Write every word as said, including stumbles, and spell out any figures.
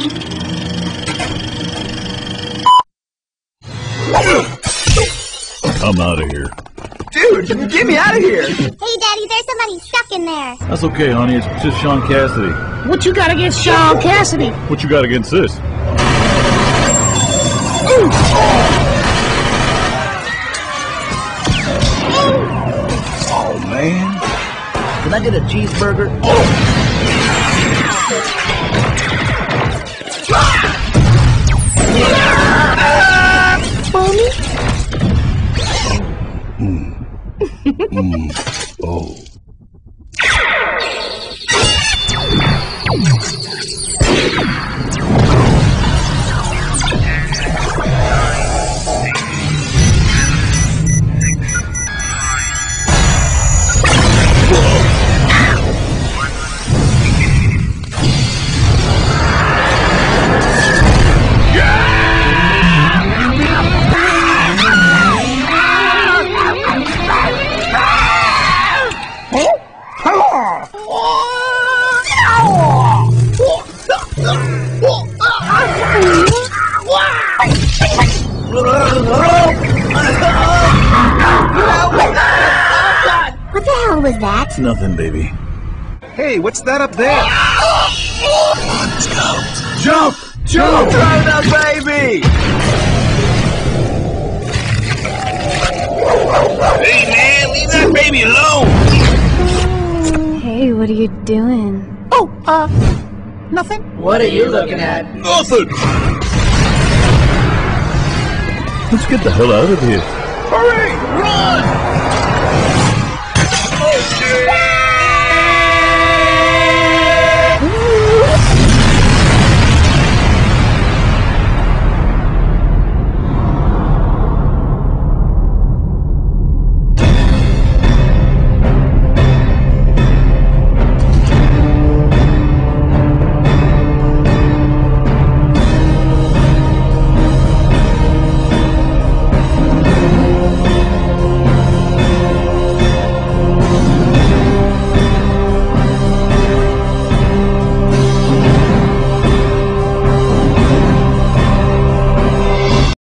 I'm out of here. Dude, get me out of here! Hey, Daddy, there's somebody stuck in there. That's okay, honey. It's just Sean Cassidy. What you got against Sean Cassidy? What you got against this? Oh, man. Can I get a cheeseburger? Mommy? Mm. Oh. What the hell was that? Nothing, baby. Hey, what's that up there? Let's go. Jump! Jump! Throw the baby! Hey, man, leave that baby alone! Hey, what are you doing? Oh, uh, nothing. What are you looking at? Nothing! Let's get the hell out of here. Hurry! Run!